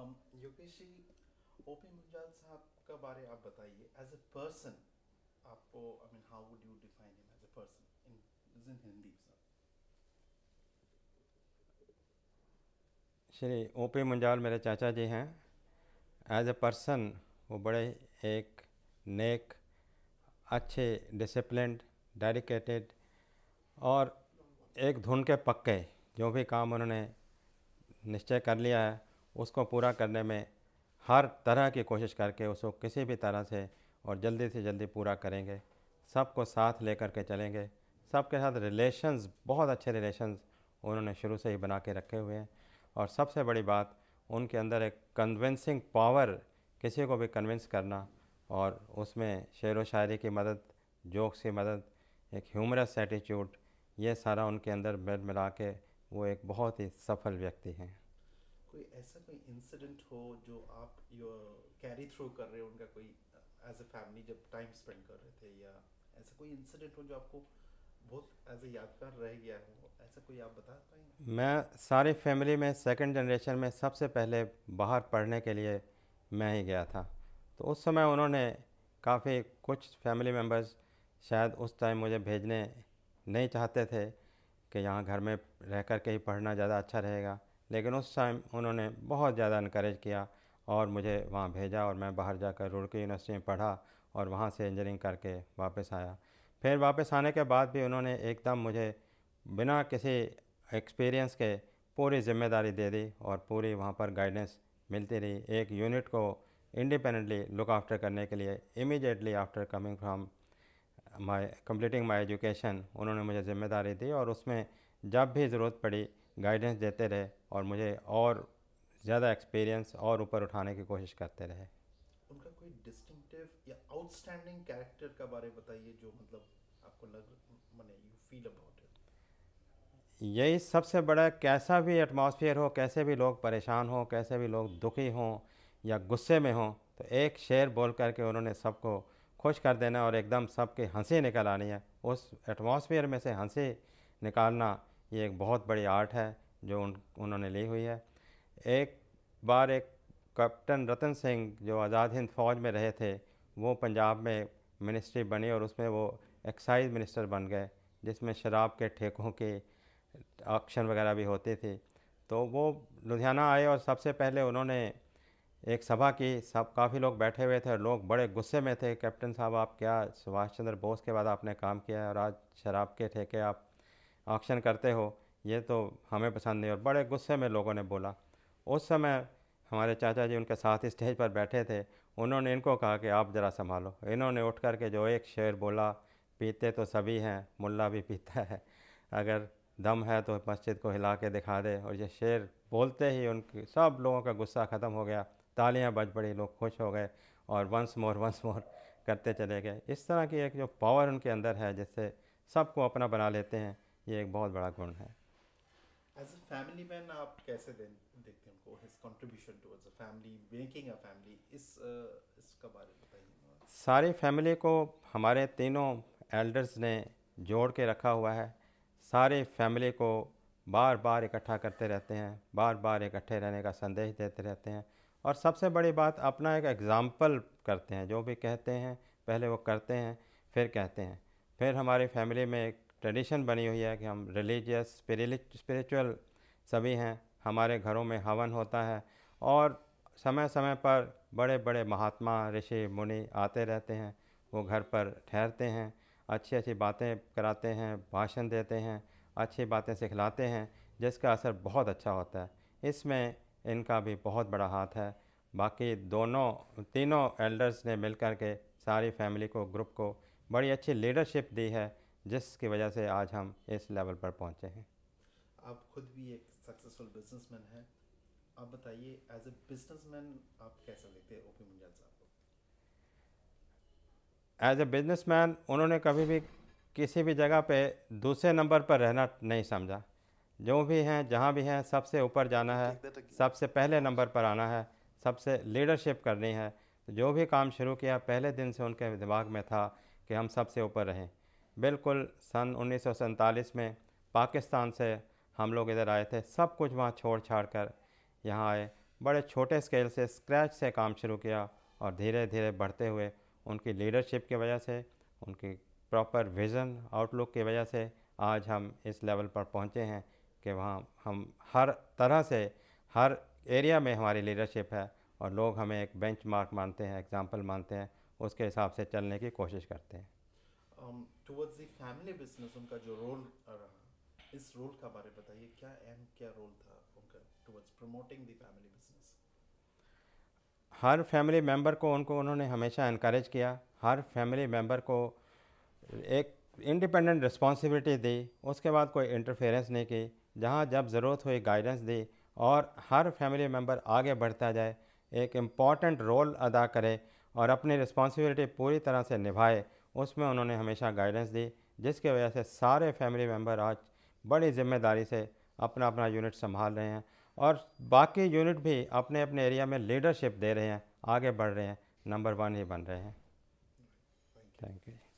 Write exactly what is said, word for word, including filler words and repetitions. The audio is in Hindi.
योगेश जी, ओपी मुंजाल साहब का बारे आप बताइए एज ए पर्सन. आपको I mean how would you define him as a person in in Hindi sir? Shri OP Munjal मेरे चाचा जी हैं. एज ए पर्सन वो बड़े एक नेक, अच्छे, डिसिप्लिन्ड, डेडिकेटेड और एक धुन के पक्के. जो भी काम उन्होंने निश्चय कर लिया है उसको पूरा करने में हर तरह की कोशिश करके उसको किसी भी तरह से और जल्दी से जल्दी पूरा करेंगे. सबको साथ लेकर के चलेंगे. सबके साथ रिलेशंस, बहुत अच्छे रिलेशंस उन्होंने शुरू से ही बना के रखे हुए हैं. और सबसे बड़ी बात, उनके अंदर एक कन्विंसिंग पावर, किसी को भी कन्विंस करना, और उसमें शेर व शायरी की मदद, जोक्स की मदद, एक ह्यूमरस एटीट्यूड, ये सारा उनके अंदर मिल मिला के वो एक बहुत ही सफल व्यक्ति हैं. कोई ऐसा कोई इंसिडेंट हो जो आप यो कैरी थ्रू कर रहे हो उनका, कोई एज ए फैमिली जब टाइम स्पेंड कर रहे थे, या ऐसा कोई इंसिडेंट हो जो आपको बहुत एज ए यादगार रह गया हो, ऐसा कोई आप बता पाएंगे? मैं सारी फैमिली में सेकंड जनरेशन में सबसे पहले बाहर पढ़ने के लिए मैं ही गया था. तो उस समय उन्होंने काफ़ी, कुछ फैमिली मेम्बर्स शायद उस टाइम मुझे भेजने नहीं चाहते थे कि यहाँ घर में रह कर के ही पढ़ना ज़्यादा अच्छा रहेगा, लेकिन उस टाइम उन्होंने बहुत ज़्यादा इनकरेज किया और मुझे वहाँ भेजा. और मैं बाहर जाकर रुड़की यूनिवर्सिटी में पढ़ा और वहाँ से इंजीनियरिंग करके वापस आया. फिर वापस आने के बाद भी उन्होंने एकदम मुझे बिना किसी एक्सपीरियंस के पूरी जिम्मेदारी दे दी और पूरी वहाँ पर गाइडेंस मिलती रही. एक यूनिट को इंडिपेंडेंटली लुक आफ्टर करने के लिए immediately after coming from my completing my education उन्होंने मुझे ज़िम्मेदारी दी, और उसमें जब भी ज़रूरत पड़ी गाइडेंस देते रहे और मुझे और ज़्यादा एक्सपीरियंस और ऊपर उठाने की कोशिश करते रहे. उनका कोई डिस्टिंक्टिव या आउटस्टैंडिंग कैरेक्टर का बारे बताइए जो मतलब आपको लग माने यू फील अबाउट इट. यही सबसे बड़ा, कैसा भी एटमॉस्फेयर हो, कैसे भी लोग परेशान हों, कैसे भी लोग दुखी हों या गुस्से में हों, तो एक शेर बोल करके उन्होंने सबको खुश कर देना और एकदम सबकी हंसी निकल आनी है. उस एटमॉस्फेयर में से हंसी निकालना ये एक बहुत बड़ी आर्ट है जो उन उन्होंने ली हुई है. एक बार एक कैप्टन रतन सिंह जो आज़ाद हिंद फ़ौज में रहे थे, वो पंजाब में मिनिस्ट्री बनी और उसमें वो एक्साइज मिनिस्टर बन गए, जिसमें शराब के ठेकों की ऑक्शन वगैरह भी होती थी. तो वो लुधियाना आए और सबसे पहले उन्होंने एक सभा की. सब काफ़ी लोग बैठे हुए थे और लोग बड़े गुस्से में थे. कैप्टन साहब, आप क्या, सुभाष चंद्र बोस के बाद आपने काम किया है और आज शराब के ठेके आप ऑक्शन करते हो, ये तो हमें पसंद नहीं. और बड़े गुस्से में लोगों ने बोला. उस समय हमारे चाचा जी उनके साथ स्टेज पर बैठे थे. उन्होंने इनको कहा कि आप ज़रा संभालो. इन्होंने उठ कर के जो एक शेर बोला, पीते तो सभी हैं, मुल्ला भी पीता है, अगर दम है तो मस्जिद को हिला के दिखा दे. और ये शेर बोलते ही उनके सब लोगों का गुस्सा ख़त्म हो गया. तालियां बज पड़ी, लोग खुश हो गए और वंस मोर वंस मोर करते चले गए. इस तरह की एक जो पावर उनके अंदर है जिससे सबको अपना बना लेते हैं, ये एक बहुत बड़ा गुण है. एज ए फैमिली मैन आप कैसे देखते हैं उनको, his contribution towards a family, making a family, इस इसका बारे में बताइए. सारी फैमिली को हमारे तीनों एल्डर्स ने जोड़ के रखा हुआ है. सारी फैमिली को बार बार इकट्ठा करते रहते हैं, बार बार इकट्ठे रहने का संदेश देते रहते हैं. और सबसे बड़ी बात, अपना एक एग्ज़ाम्पल करते हैं. जो भी कहते हैं पहले वो करते हैं, फिर कहते हैं. फिर हमारी फैमिली में एक ट्रेडिशन बनी हुई है कि हम रिलीजियस, स्पिरिचुअल सभी हैं. हमारे घरों में हवन होता है और समय समय पर बड़े बड़े महात्मा, ऋषि, मुनि आते रहते हैं. वो घर पर ठहरते हैं, अच्छी अच्छी बातें कराते हैं, भाषण देते हैं, अच्छी बातें सिखलाते हैं, जिसका असर बहुत अच्छा होता है. इसमें इनका भी बहुत बड़ा हाथ है. बाकी दोनों तीनों एल्डर्स ने मिलकर के सारी फैमिली को, ग्रुप को बड़ी अच्छी लीडरशिप दी है, जिसकी वजह से आज हम इस लेवल पर पहुंचे हैं. आप खुद भी एक सक्सेसफुल बिजनेसमैन हैं. आप बताइए एज ए बिजनेसमैन आप कैसा देखते हैं ओपी मुंजाल साहब को? एज ए बिजनेसमैन उन्होंने कभी भी किसी भी जगह पे दूसरे नंबर पर रहना नहीं समझा. जो भी हैं, जहाँ भी हैं, सबसे ऊपर जाना है, सबसे पहले नंबर पर आना है, सबसे लीडरशिप करनी है. तो जो भी काम शुरू किया, पहले दिन से उनके दिमाग में था कि हम सबसे ऊपर रहें. बिल्कुल सन उन्नीस सौ सैंतालीस में पाकिस्तान से हम लोग इधर आए थे. सब कुछ वहाँ छोड़ छाड़ कर यहाँ आए. बड़े छोटे स्केल से स्क्रैच से काम शुरू किया और धीरे धीरे बढ़ते हुए उनकी लीडरशिप की वजह से, उनकी प्रॉपर विज़न आउटलुक की वजह से आज हम इस लेवल पर पहुँचे हैं कि वहाँ हम हर तरह से हर एरिया में हमारी लीडरशिप है और लोग हमें एक बेंचमार्क मानते हैं, एग्जाम्पल मानते हैं, उसके हिसाब से चलने की कोशिश करते हैं। टुवर्ड्स द फैमिली बिजनेस उनका जो रोल रहा, इस रोल का बारे में बताइए, क्या अहम क्या रोल था उनका towards promoting the family business? हर फैमिली मेम्बर को उनको उन्होंने हमेशा इनकरेज किया, हर फैमिली मेम्बर को एक इंडिपेंडेंट रिस्पॉन्सिबिलिटी दी, उसके बाद कोई इंटरफेरेंस नहीं की, जहाँ जब ज़रूरत हुई गाइडेंस दी और हर फैमिली मेम्बर आगे बढ़ता जाए, एक इम्पॉर्टेंट रोल अदा करे और अपनी रिस्पॉन्सिबिलिटी पूरी तरह से निभाए, उसमें उन्होंने हमेशा गाइडेंस दी, जिसकी वजह से सारे फैमिली मेम्बर आज बड़ी ज़िम्मेदारी से अपना अपना यूनिट संभाल रहे हैं और बाकी यूनिट भी अपने अपने एरिया में लीडरशिप दे रहे हैं, आगे बढ़ रहे हैं, नंबर वन ही बन रहे हैं। Thank you.